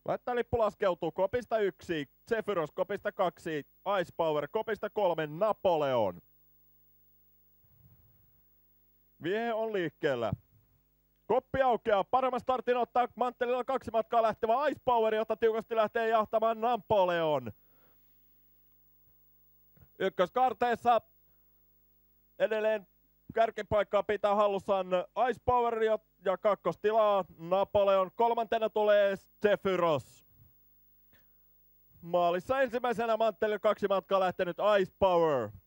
Laittaa lippu laskeutuu kopista 1, Zephyros kopista 2, Ice Power kopista 3, Napoleon. Viehe on liikkeellä. Koppi aukeaa, paremman startin ottaa manttelilla 2 matkaa lähtevä Ice Power, jota tiukasti lähtee jahtamaan Napoleon. Ykköskaarteessa edelleen kärkipaikkaa pitää hallussaan Ice Power ja kakkostilaa Napoleon. Kolmantena tulee Zephyros. Maalissa ensimmäisenä manttelilla 2 matkaa lähtenyt Ice Power.